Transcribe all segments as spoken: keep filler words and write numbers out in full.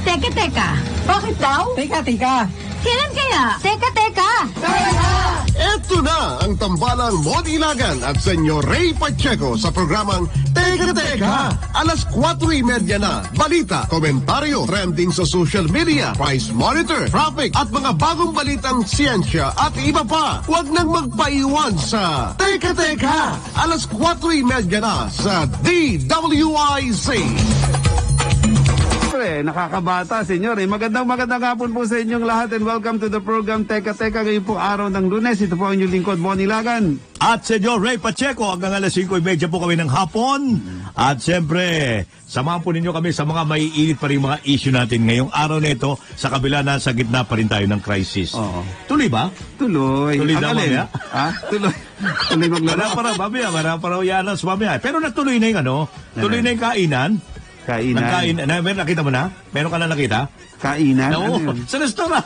Teka, teka. Bakit daw? Teka, teka. Kailan kaya? Teka, teka. Ito na ang tambalang Modilagan at Senyor Ray Pacheco sa programang Teka Teka. Alas kwatro y media na. Balita, komentaryo, trending sa social media, price monitor, traffic at mga bagong balitang siyensya at iba pa. Huwag nang magpaiwan sa Teka Teka. Alas kwatro y media na sa D W I C. Nakakabata, senyor. Eh. Magandang magandang hapon po sa inyong lahat and welcome to the program Teka Teka. Ngayon po araw ng Lunes. Ito po ang inyong lingkod, Monilagan. At Senyor Ray Pacheco, hanggang alas singko y media po kami ng hapon. At siyempre, samahan po ninyo kami sa mga maiinit pa rin mga issue natin ngayong araw na ito sa kabila na sa gitna pa rin tayo ng crisis. Oo. Tuloy ba? Tuloy. Tuloy Ang na alin? mamaya? Ha? Tuloy. Tuloy maglaro. Marami pa raw, mamaya, marami pa raw yanas mamaya. Pero natuloy na yung ano, tuloy na yung kainan. Kainan. Nagkain, na, meron nakita mo na? Meron ka na nakita? Kainan? Oo, Ano yun? sa restaurant.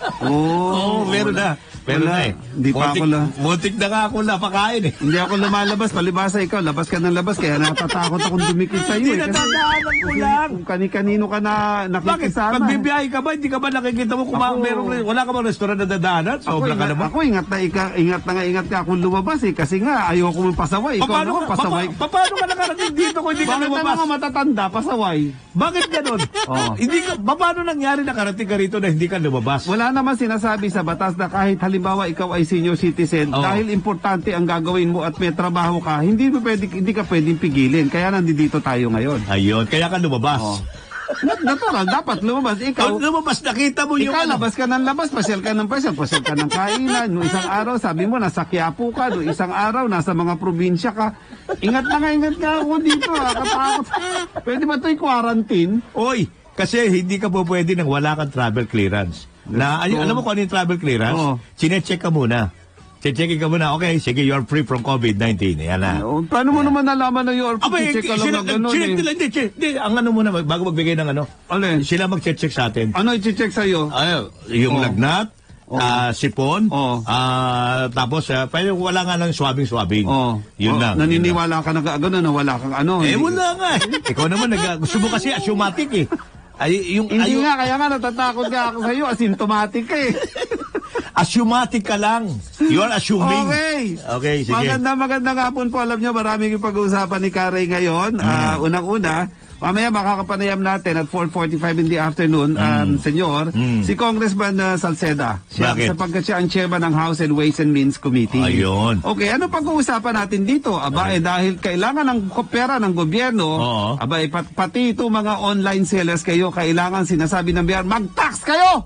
Oo. Oo, meron na. Meron Wala. na eh. Hindi pa ako la- Muntik na nga ako napakain eh. Hindi ako lumalabas. Palibasa ikaw. Labas ka ng labas. Kaya natatakot akong dumikit sa'yo. Hindi Eh. Kasi natandaanan ko lang. kung kani-kanino ka na Bakit? nakikisama. Pag bibiyahe ka ba, hindi ka ba nakikita mo kung Ako- meron, wala ka bang restaurant na dadaanan? Ako, Sobra ka ingat, naman. ako ingat na ika, ingat na nga ingat ka kung lumabas eh. Kasi nga ayoko mong pasaway. Ikaw Paano, naman ka, pasaway. pa, paano ka nakarating dito kung hindi ka Bakit lumabas? na mga matatanda, pasaway? Bakit ganun? Oh. Hindi ka, pa- paano nangyari nakarating ka rito na hindi ka lumabas? Wala naman sinasabi sa batas na kahit halimbawa ikaw ay senior citizen, Oo. dahil importante ang gagawin mo at may trabaho ka, hindi mo pwede, hindi ka pwedeng pigilin. Kaya nandito tayo ngayon. Ayun, kaya ka lumabas. Oh. Nat- Natural, dapat lumabas. Ikaw, Ikaw, lumabas, nakita mo yung ikaw ano. labas ka ng labas, pasyal ka ng pasyal, pasyal ka ng kainan. Noong isang araw, sabi mo, nasa Quiapo ka. Noong isang araw, nasa mga probinsya ka. Ingat na nga, ingat ka ako dito. Ah. Katakot. Pwede ba ito'y quarantine? Oy, kasi hindi ka po pwede nang wala kang travel clearance. Na, ay, Oo. alam mo kung ano yung travel clearance? Oo. Sinecheck ka muna. Checkin ka muna, okay, sige, you're free from COVID nineteen. Yan na. Oh, paano mo naman nalaman na yung Aba, check ka lang na gano'n check eh? nila, hindi, check. Hindi, ang ano muna, bago magbigay ng ano, Alin? sila mag-check sa atin. Ano i-check sa'yo? Ano, yung Oh. lagnat, Oh. ah, sipon, Oh. ah, tapos, uh, pero wala nga ng swabbing-swabbing. Oh. Yun Oh, lang. Naniniwala ka na gano'n na wala kang ano? Eh, hindi- wala nga. eh. Ikaw naman, nag, gusto mo kasi asyomatic eh. Ay, yung, Hindi ay, nga, kaya nga natatakot nga ako sa'yo. Asymptomatic ka eh. asyomatic ka lang. You are assuming. Okay. Okay, sige. Maganda, magandang hapon po. Alam nyo, maraming yung pag-uusapan ni Karay ngayon. Mm. Ah, unang-una, mamaya makakapanayam natin at four forty-five in the afternoon, um, senyor, Mm. si Congressman uh, Salceda. Siya, Bakit? sapagkat siya ang chairman ng House and Ways and Means Committee. Ayun. Okay, ano pag-uusapan natin dito? Aba, eh, dahil kailangan ng ko- pera ng gobyerno, Oo. aba, eh, pat- pati ito mga online sellers kayo, kailangan sinasabi ng biyar, mag-tax kayo!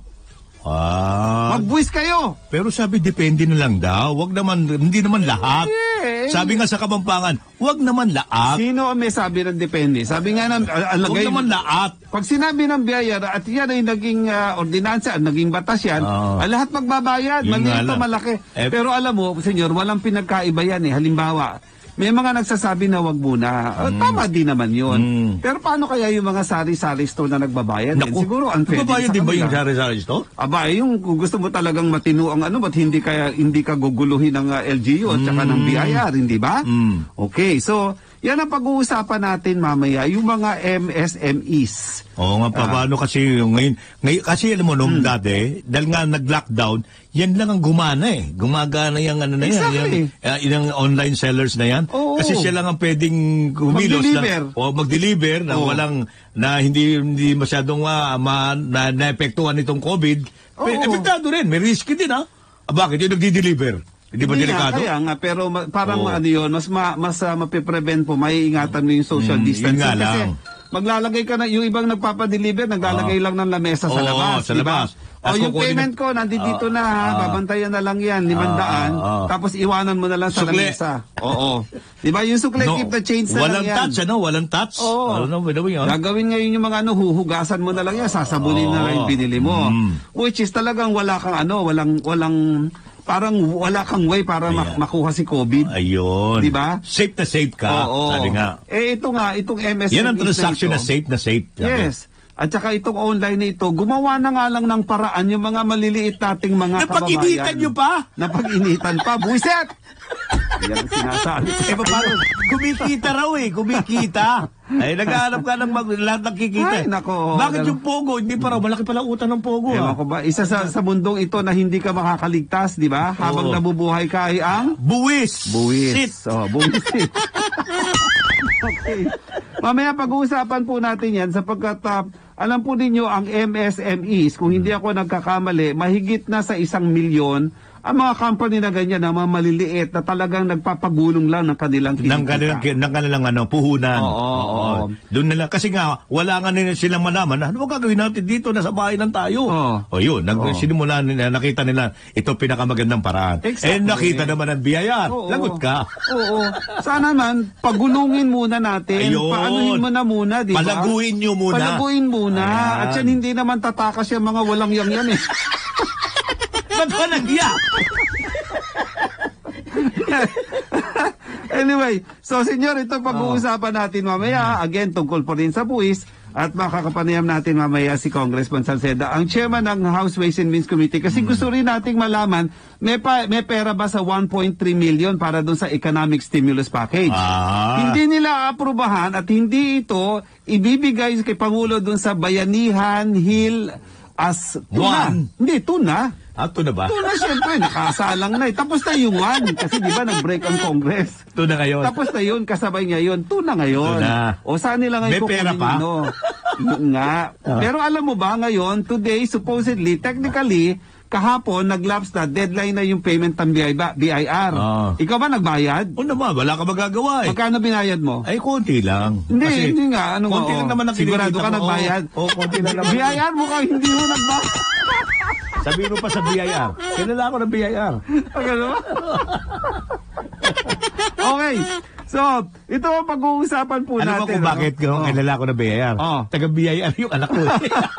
Ah. Mag-buwis kayo! Pero sabi, depende na lang daw. Wag naman, hindi naman lahat. Eh, Sabi nga sa Kapampangan, wag naman lahat. Sino ang may sabi ng depende? Sabi nga ng al- Wag alagay, naman lahat. pag sinabi ng biyaya at yan ay naging uh, ordinansa, naging batas yan, Oo. ah, lahat magbabayad, Yun nga maliit o lang. malaki. Eh, Pero alam mo, senyor, walang pinagkaiba yan eh. Halimbawa, may mga nagsasabi na wag muna. Ah, tama din naman yun. Mm. Pero paano kaya yung mga sari-sari store na nagbabayad? Naku, Siguro unfair nagbabayad din ba yung kanila. sari-sari store? Aba, eh, yung kung gusto mo talagang matino ang ano, ba't hindi kaya hindi ka guguluhin ng uh, L G U at saka ng B I R, hindi ba? Mm. Okay, so yan ang pag-uusapan natin mamaya, yung mga M S M Es. Oo nga, pa, Ah. paano kasi yung ngayon, ngayon, kasi alam mo, nung Hmm. dati, dahil nga nag-lockdown, yan lang ang gumana eh. Gumagana yung ano na yan. Exactly. Yung, uh, yung online sellers na yan. Oo. Kasi siya lang ang pwedeng kumilos Mag-deliver. na, o mag-deliver na Oo. walang, na hindi hindi masyadong uh, ma, na, naepektuhan itong COVID. Oo. Pe- Epektado rin, may risky din ha. Ah, bakit? Yung nagdi-deliver. Hindi ba Hindi delikado? nga, kaya nga, pero ma- parang Oo. ano yun, mas, ma, mas uh, mapiprevent po, may ingatan mo yung social Mm, yun distancing. nga Kasi lang. maglalagay ka na, yung ibang nagpapadeliver, naglalagay Oo. lang ng lamesa sa Oo, labas. sa di ba? labas. O Tapos yung kukunin payment mo- ko, nandito Oo. na ha, Oo. babantayan na lang yan, limandaan, Oo, oo. tapos iwanan mo na lang sa Sukle. lamesa. Oo. Di ba, yung sukle, keep the change na walang lang yan. touch, ano? Walang touch? Oo. Ano, ano ba yun? Gagawin ngayon yung mga ano, huhugasan mo na lang yan, sasabunin na lang yung Oo. binili mo. Mm. Which is talagang wala kang ano, walang, walang, parang wala kang way para mak- Ayan. makuha si COVID. Ayun. Di ba? Safe na safe ka. Oo. Sabi nga. Eh, ito nga, itong M S M Yan ang transaction na ito, safe na safe. Sabi. Yes. At saka itong online na ito, gumawa na nga lang ng paraan yung mga maliliit nating mga Napag-initan kababayan. nyo pa? Napag-initan pa. Buiset! Yan ang sinasabi ko. Eh, paano? Kumikita raw eh, kumikita. Ay, naghahanap ka ng mag- lahat ng kikita. Ay, nako. Bakit yung Pogo? Hindi pa raw, malaki pala utang ng Pogo. Ewan Ah. ko ba, isa sa, sa mundong ito na hindi ka makakaligtas, di ba? Habang Oo. nabubuhay ka ay ang Buwis! buwis. Sit! Oh, buwis. Okay. Mamaya pag-uusapan po natin yan sapagkat uh, alam po ninyo ang M S M Es, kung hindi ako nagkakamali, mahigit na sa isang milyon ang mga company na ganyan na mga maliliit na talagang nagpapagulong lang ng kanilang Ng kinikita. kanilang, ng kanilang ano, puhunan. Oo, oo. Doon nila, kasi nga, wala nga nila silang malaman, ano ba gagawin natin dito, nasa bahay lang tayo. Oo. O yun, nag, Oo. sinimula nila, nakita nila, ito pinakamagandang paraan. Exactly. Eh, nakita naman ang biyaya. Oo. Lagot ka. Oo. Sana man, pagulungin muna natin. Ayun. Paanuhin mo na muna, di ba? Palaguin nyo muna. Palaguin muna. Ayan. At yan, hindi naman tatakas yung mga walang yang yan eh. Ba't ka nagya? Anyway, so senyor, ito pag-uusapan natin mamaya. Again, tungkol po rin sa buwis. At makakapanayam natin mamaya si Congressman Salceda, ang chairman ng House Ways and Means Committee. Kasi gusto rin nating malaman, may, pa, may pera ba sa one point three million para doon sa economic stimulus package? Ah. Hindi nila aprubahan at hindi ito ibibigay kay Pangulo doon sa Bayanihan Hill as tuna. One. Hindi, tuna. Ah, ito na ba? Tuna, syempre, nakasalang na eh. Tapos na yung one. Kasi di ba nag-break ang Congress? Ito na ngayon. Tapos na yun, kasabay niya yun. Tuna ngayon. Tuna. O saan nila ngayon May pera kukunin pa? yun, no? Yun nga. Pero alam mo ba ngayon, today, supposedly, technically, kahapon, nag-lapse na, deadline na yung payment ng B I R. Ah. Ikaw ba nagbayad? O naman, wala ka magagawa eh. Magkano binayad mo? Ay, konti lang. Hindi, Kasi, hindi nga. Ano nga, konti oo. lang naman ang Sigurado kinikita ka ko. nagbayad? Oo, konti lang naman. B I R mo ka, hindi mo nagbayad. Sabihin mo pa sa B I R. Kilala ako ng B I R. Ano? Okay. So, ito ang pag-uusapan po Ano ba natin. kung bakit ko Oh. kilala ko ng B I R? Oh. Taga B I R yung anak ko.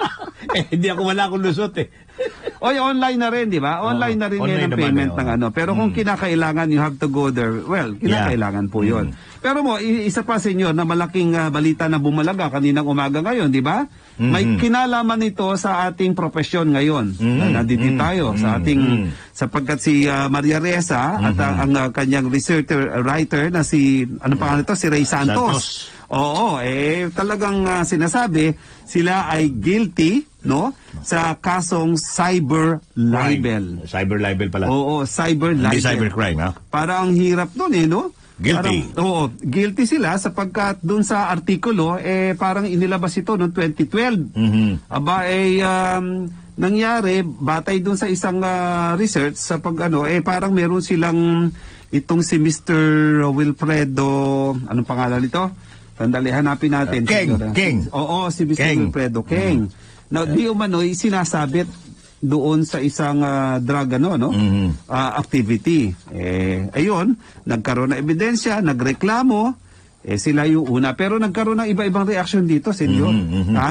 eh, hindi ako, wala akong lusot eh. Oy, online na rin, di ba? Online Oo, na rin online ngayon ang naman, payment oo. ng ano. Pero kung kinakailangan, you have to go there. Well, kinakailangan po yun. Pero mo, i- isa pa, senyor, na malaking ah, balita na bumalaga kaninang umaga ngayon, di ba? May kinalaman ito sa ating profesyon ngayon. Na nandito tayo sa ating, sapagkat si ah, Maria Reza at ang, ang ah, kanyang researcher, uh, writer na si, ano pangalan ito? Si Ray Santos. Santos. Oo, eh talagang ah, sinasabi sila ay guilty, no, sa kasong cyber libel. Cyber libel pala. Oo, cyber libel. Hindi cybercrime, ha? Para ang hirap doon eh, no? Guilty. Parang, oo, guilty sila sapagkat doon sa artikulo eh parang inilabas ito noong twenty twelve. Mhm. Aba eh um, nangyari batay doon sa isang ah, research sa pag ano eh parang meron silang itong si Mister Wilfredo, anong pangalan nito? Sandali, hanapin natin. Uh, Keng, Siguro. Keng. Oo, si Mister Keng. Wilfredo Keng. Now, di umano'y sinasabit doon sa isang ah, drug ano, no? Mhm. Ah, activity. Eh, ayun, nagkaroon ng ebidensya, nagreklamo, eh sila yung una. Pero nagkaroon ng iba-ibang reaction dito, senyor. Mhm, mhm. Ha?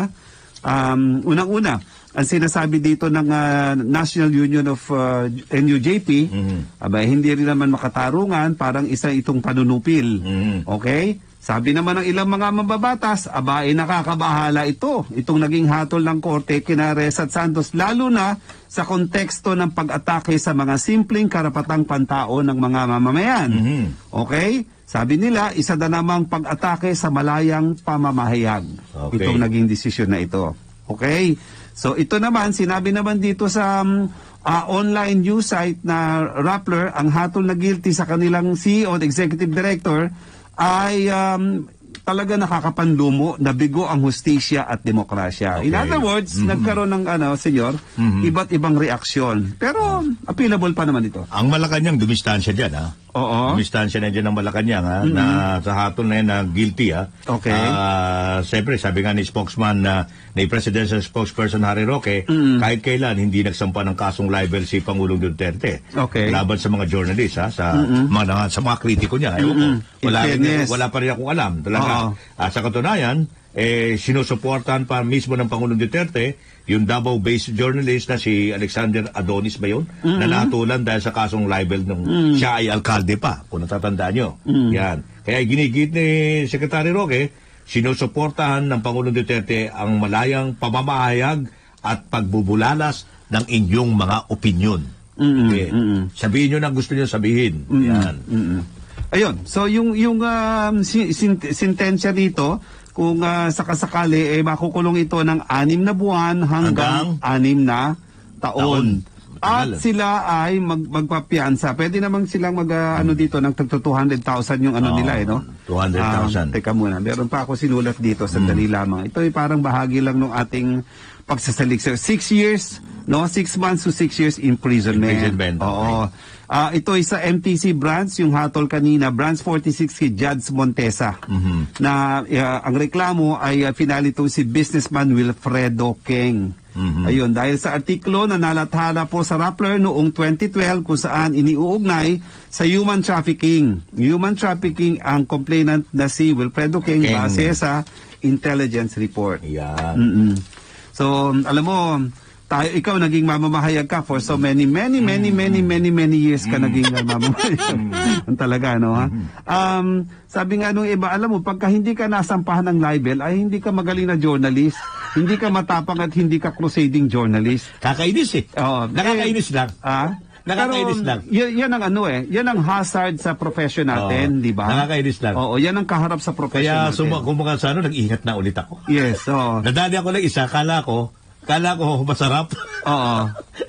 Um, unang-una, ang sinasabi dito ng ah, National Union of ah, N U J P, Mhm. abay, hindi rin naman makatarungan, parang isa itong panunupil. Mhm. Okay? Sabi naman ng ilang mga mababatas, aba, eh, nakakabahala ito. Itong naging hatol ng korte kina Reza at Santos, lalo na sa konteksto ng pag-atake sa mga simpleng karapatang pantao ng mga mamamayan. Mhm. Okay? Sabi nila, isa na namang pag-atake sa malayang pamamahayag. Okay. Itong naging desisyon na ito. Okay? So ito naman, sinabi naman dito sa um, ah, online news site na Rappler, ang hatol na guilty sa kanilang C E O at Executive Director ay um, talaga nakakapanlumo, nabigo ang hustisya at demokrasya. In Okay. other words, nagkaroon ng ano, senyor, iba't ibang reaksyon. Pero appealable pa naman ito. Ang Malacanang dumistansya dyan, ha? Oo. Dumistansya na dyan ng Malacanang, ha? Na sa hatol na yan na guilty, ha? Okay. Ah, siyempre, sabi nga ni spokesman na ni Presidential Spokesperson Harry Roque, kahit kailan hindi nagsampa ng kasong libel si Pangulong Duterte. Okay. Laban sa mga journalists, ha? Sa mga sa mga kritiko niya. Ewan ko. In Wala, rin, fairness. wala pa rin akong alam. Talaga. Oo. Ah, sa katunayan, eh, sinusuportahan pa mismo ng Pangulong Duterte yung Davao-based journalist na si Alexander Adonis ba yun? Na natulan dahil sa kasong libel nung siya ay alkalde pa, kung natatandaan nyo. Yan. Kaya ginigit ni Secretary Roque, sinusuportahan ng Pangulong Duterte ang malayang pamamahayag at pagbubulalas ng inyong mga opinyon. Mm-mm, Okay. mm-mm. Sabihin nyo na gusto nyo sabihin. Yan. Mm-mm. ayun. So yung yung um, sin- sin- sintensya dito, kung uh, sakasakali eh makukulong ito ng anim na buwan hanggang, Hanggang? anim na taon. Taon. At Matagal. sila ay mag magpapiansa. Pwede namang silang mag uh, ano dito ng tagto two hundred thousand yung ano Oo, nila eh, no? two hundred thousand. Um, teka muna, meron pa ako sinulat dito, sandali Hmm. lamang. Ito ay parang bahagi lang ng ating pagsasaliksik. Six years, no? Six months to six years imprisonment. Imprisonment, okay. Oo. Ah, ito ay sa M T C branch, yung hatol kanina, branch forty-six kay Judge Montesa. Mhm. Na ah, ang reklamo ay uh, finalito si businessman Wilfredo Keng. Mhm. Ayun, dahil sa artiklo na nalathala po sa Rappler noong twenty twelve kung saan iniuugnay sa human trafficking. Human trafficking ang complainant na si Wilfredo Keng Keng. base sa intelligence report. Yan. Mm-mm. So, alam mo, tayo, ikaw naging mamamahayag ka for so many, many, many, many, many, many years ka naging uh, mamamahayag. Ang talaga, no, ha? Um, sabi nga nung iba, alam mo, pagka hindi ka nasampahan ng libel, ay hindi ka magaling na journalist. Hindi ka matapang at hindi ka crusading journalist. Kakainis eh. Oo. Nakakainis lang. Ah? Nakakainis Pero, lang. y- yan ang ano eh, yan ang hazard sa profession natin, Oo. di ba? Nakakainis lang. Oo, yan ang kaharap sa profession Kaya natin. suma, kumbaga sa ano, nag-ingat na ulit ako. Yes, oo. Nadali ako ng isa, kala ko, kala ko masarap. Oo.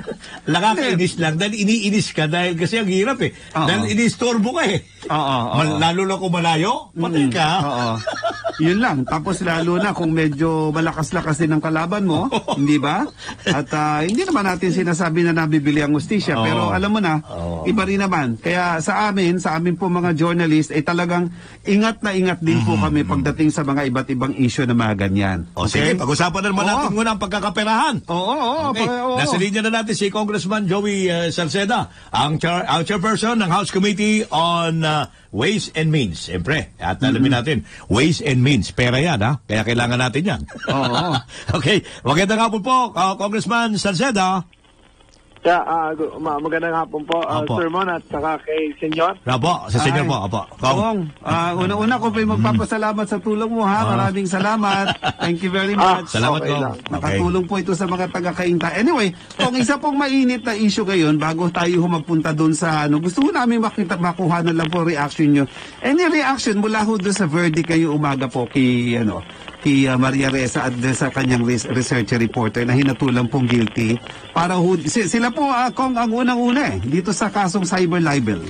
Nakakainis lang dahil iniinis ka dahil kasi ang hirap eh. Oo. Dahil inistorbo ka eh. Oo, oo. Mal- Lalo lang kung malayo, patay Mm, ka. Oo. Yun lang. Tapos lalo na kung medyo malakas-lakas din ang kalaban mo, hindi ba? At ah, hindi naman natin sinasabi na nabibili ang hustisya, Oo. pero alam mo na, Oo. iba rin naman. Kaya sa amin, sa amin po mga journalist, ay talagang ingat na ingat din po kami pagdating sa mga iba't ibang issue na mga ganyan. O sige, pag-usapan na naman Oo. natin muna ang pagkakaperahan. Oo, oo, Okay. pa- oo. Nasa linya na natin si Congressman Joey uh, Salceda, ang, char- ang chairperson ng House Committee on uh, Ways and Means. Siyempre, at alamin natin, Ways and Means, pera yan ha, kaya kailangan natin yan. Oo. Okay, magandang hapon po, uh, Congressman Salceda. Kaya, ah, gu- ma- magandang hapon po, uh, Apo. Sir Mon, at saka kay Senyor. Apo, sa senyor Ay. po, apo. Kong. Kong, ah, una-una ko pa magpapasalamat sa tulong mo ha. Maraming salamat. Thank you very Ah, much. Salamat Okay ko. lang. Nakatulong po ito sa mga taga-kainta. Anyway, kung isa pong mainit na issue ngayon, bago tayo humagpunta doon sa ano, gusto ko namin makita, makuha na lang po reaction nyo. Any reaction mula ho doon sa verdict kayo umaga po kay, ano, kay uh, Maria Reza at doon sa kanyang res- research reporter na hinatulang pong guilty. Para ho, si- sila po, uh, Kong, ang unang-una eh, dito sa kasong cyber libel.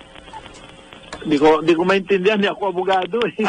Di ko, di ko maintindihan, di ako abogado eh.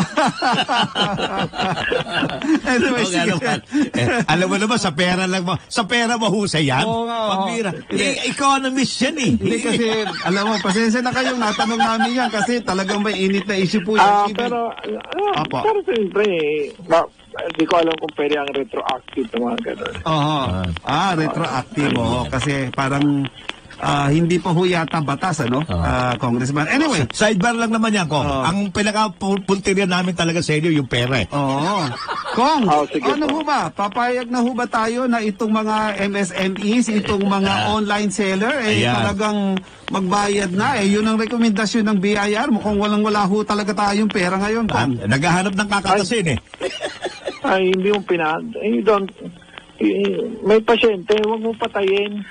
Anyway, Oo nga sige. naman. Eh, alam mo naman, sa pera lang mo, sa pera mahusay yan. Oo nga, oo. Pambira. Hindi. Eh, economist yan eh. Hindi kasi, alam mo, pasensya na kayong natanong namin yan kasi talagang may init na issue po yan. Ah, Even- pero, ah, Apo. pero siyempre, eh, ba, di ko alam kung pwede ang retroactive na mga ganun. Oo. Ah, retroactive. Oo, kasi parang ah, hindi pa ho yata batas, ano, ah, Congressman. Anyway, Sidebar lang naman yan, Kong. Oo. Ang pinaka-punterian namin talaga sa inyo, yung pera eh. oo. Kong, Oh, sige ano ho po. ba? Papayag na ho ba tayo na itong mga M S M Es, itong mga online seller, eh Ayan. talagang magbayad na eh. Yun ang rekomendasyon ng B I R. Mukhang walang-wala ho talaga tayong pera ngayon, Ah, Kong. naghahanap ng kakatasin eh. Ay, hindi mo pinag... Eh, you don't... eh, may pasyente, huwag mo patayin.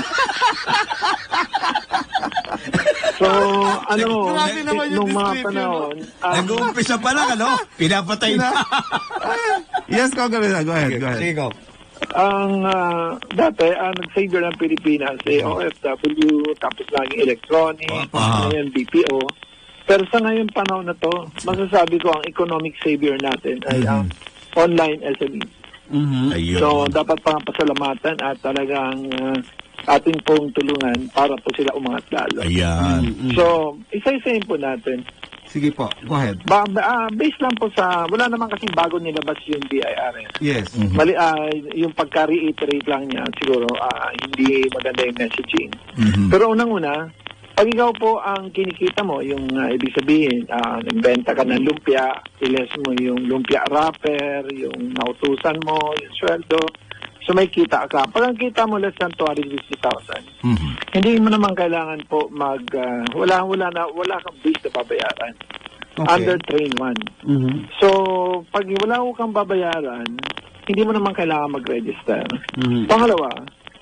So, ano mo, Grabe naman yung nung mga description, panahon, ah, Nag-uumpisa pa lang, ano? Pinapatay na. Yes, Congressman. Go ahead, go ahead. Sige, Kong. ang ah, dati, ang nag-savior ng Pilipinas, eh, O F W, tapos laging electronic, Ah. ngayon B P O. Pero sa ngayon panahon na to, masasabi ko ang economic savior natin ay ang online S M Es. Mhm. Ayun. So, dapat pang pasalamatan at talagang ah, ating pong tulungan para po sila umangat lalo. Ayan. So, isa-isahin po natin. Sige po, go ahead. Ba, ba- ah, based lang po sa, wala naman kasi bago nilabas yung B I R. Eh. Yes. Mali, ah, yung pagka-reiterate lang niya, siguro ah, hindi maganda yung messaging. Mhm. Pero unang-una, pag ikaw po ang kinikita mo, yung ah, ibig sabihin, uh, nagbenta ka ng lumpia, iles mo yung lumpia wrapper, yung nautusan mo, yung sweldo, so may kita ka. Pag ang kita mo less than two hundred fifty thousand, Mhm. hindi mo naman kailangan po mag, ah, wala, wala, na, wala kang base na babayaran. Okay. Under train one. Mhm. So, pag wala ko kang babayaran, hindi mo naman kailangan mag-register. Mhm. Pangalawa,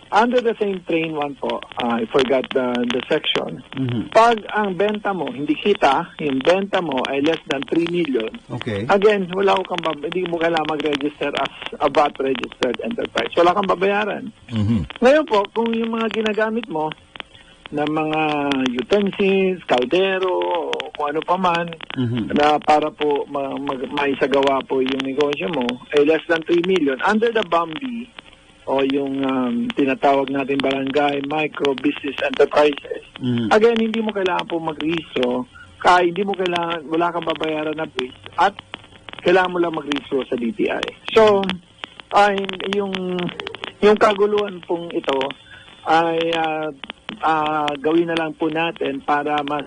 under the same train one po, uh, I forgot the, the section, Mhm. pag ang benta mo, hindi kita, yung benta mo ay less than three million, Okay. again, wala ko kang, bab- hindi mo kailangan mag-register as a V A T-registered enterprise. Wala kang babayaran. Mhm. Ngayon po, kung yung mga ginagamit mo na mga utensils, kaldero, o kung ano pa man, Mhm. na para po ma- mag- maisagawa po yung negosyo mo, ay less than three million, under the B A M B o yung um, tinatawag natin barangay micro business enterprises. Mhm. Again, hindi mo kailangan po mag-rehistro, kaya hindi mo kailangan, wala kang babayaran na buwis, at kailangan mo lang mag-rehistro sa D T I. So, ay yung yung kaguluhan pong ito ay ah, ah, gawin na lang po natin para mas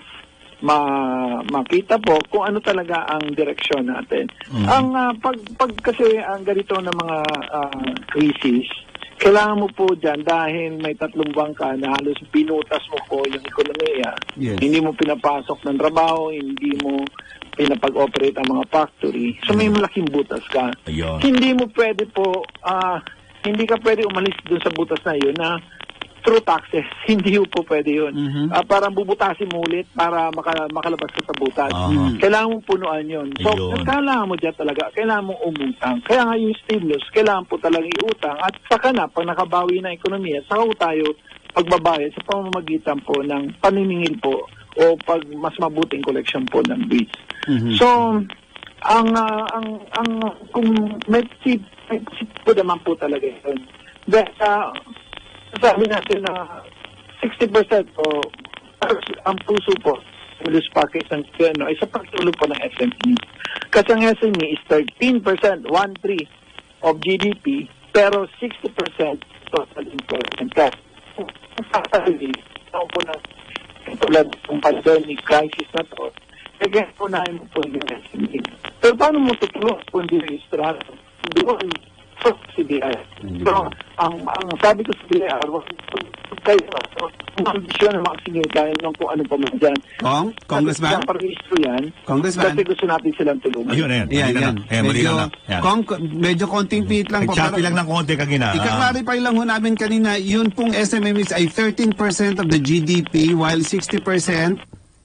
ma makita po kung ano talaga ang direksyon natin. Mhm. Ang ah, pag pag kasi ang ganito na mga ah, crisis, kailangan mo po dyan dahil may tatlong bangka na halos binutas mo po yung ekonomiya. Yes. Hindi mo pinapasok ng trabaho, hindi mo pinapag-operate ang mga factory. So may malaking butas ka. Ayun. Hindi mo pwede po, ah, hindi ka pwede umalis dun sa butas na yun na through taxes. Hindi po pwede yun. Mhm. Ah, parang bubutasin mo ulit para maka, makalabas ka sa butas. Aha. Kailangan mong punuan yun. So, Ayun. kailangan mo dyan talaga, kailangan mong umutang. Kaya nga yung stimulus, kailangan po talaga iutang. At saka na, pag nakabawi na ekonomiya, saka po tayo pagbabayad sa pamamagitan po ng paniningil po o pag mas mabuting collection po ng bills. Mhm. So, ang, ah, ang, ang, kung may seed, may seed po naman po talaga yun. Dahil sa, sabi natin na sixty percent po, ang puso po, stimulus package ng gobyerno ay sa pagtulong po ng S M E. Kasi ang S M E is thirteen percent, one three of G D P, pero sixty percent total employment. Kasi, actually, ako po na, tulad ng pandemic crisis na to, kaya po na mo po yung S M E. Pero paano mo tutulong kung hindi registrado? Doon, so, si D I. So, ang, ang sabi ko sa D I R, kayo, ang ambisyon ng mga sinigay ng kung ano pa man dyan. Kong? Congressman? Kasi parehistro yan. Congressman? Kasi gusto natin silang tulungan. Ayun, ayan. Yan, Malinaw yan. na. Ayan, malinaw Medyo, na. Yan. Kong, medyo konting pihit lang po. Nag-choppy pero- lang ng konti kanina. Ah, Ika-clarify lang ho namin kanina, yun pong S M M Es ay thirteen percent of the G D P while sixty percent...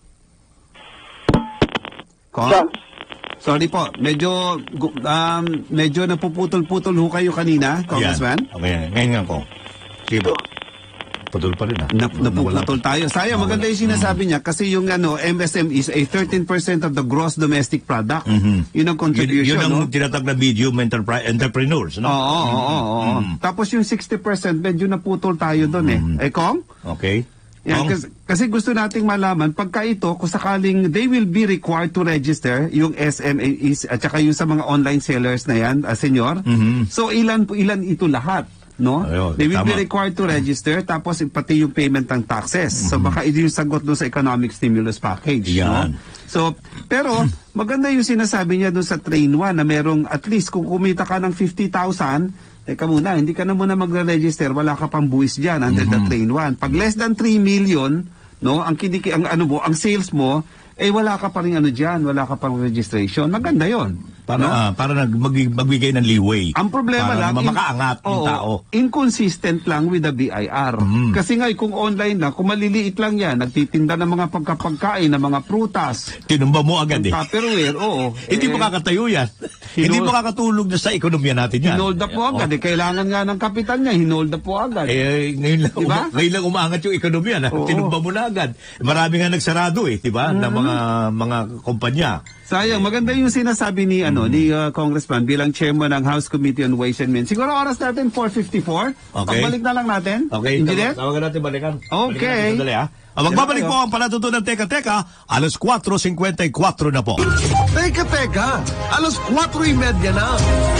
Kong? So, Sorry po, medyo gu- um, medyo napuputol-putol ho kayo kanina, Congressman. Yan. Okay, ngayon nga ko. Sige po. Putol pa rin ah. Nap napuputol tayo. Sayang, maganda yung sinasabi niya kasi yung ano, M S M Es ay thirteen percent of the gross domestic product. Mhm. Yun ang Yun, contribution, yun ang no? tinatag na medium enterpri- entrepreneurs, Oo, no? oo, oo, oo. Tapos yung sixty percent, medyo naputol tayo doon eh. Eh, Kong? Okay. Yan, Kong? kasi, kasi gusto nating malaman, pagka ito, kung sakaling they will be required to register, yung S M Es at saka yung sa mga online sellers na yan, uh, senyor. Mhm. So ilan po ilan ito lahat, no? Ayun, They will be tama. required to register, tapos pati yung payment ng taxes. So baka ito yung sagot doon sa economic stimulus package, Yan. no? So, pero maganda yung sinasabi niya doon sa train one na merong at least kung kumita ka ng fifty thousand, teka muna, hindi ka na muna magre-register, wala ka pang buwis dyan under the train one. Pag less than three million, no, ang kiniki ang ano mo, ang sales mo, eh wala ka pa rin ano dyan, wala ka pang registration. Maganda yon. Para, no? ah, para nag, mag, magbigay ng leeway. Ang problema para lang, naman makaangat yung oo, tao. inconsistent lang with the B I R. Mm. Kasi nga, kung online lang, kung maliliit lang yan, nagtitinda ng mga pagkapagkain, ng mga prutas, Tinumba mo agad eh. Tupperware, oo. Hindi Eh, makakatayo yan. Hinol- Hindi makakatulog na sa ekonomiya natin yan. Hinold up po agad. Eh, kailangan nga ng kapitan niya, hinold up po agad. Eh, ngayon lang, Diba? uma- ngayon lang umaangat yung ekonomiya na Oo. tinumba mo na agad. Marami nga nagsarado eh, 'di ba? Na mga mga kumpanya. Sayang, maganda yung sinasabi ni ano ni uh, Congressman bilang chairman ng House Committee on Ways and Means. Siguro oras natin four fifty-four. Okay. Pagbalik na lang natin. Okay, Engineer? taw- tawagan natin balikan. Okay. Balikan natin sandali, ha? Ah, magbabalik Sila po ang palatutunan Teka Teka, alas four fifty-four na po. Teka, teka, alas kwatro y media na.